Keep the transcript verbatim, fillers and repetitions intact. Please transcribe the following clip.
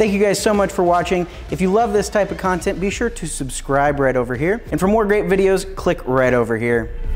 Thank you guys so much for watching. If you love this type of content, be sure to subscribe right over here. And for more great videos, click right over here.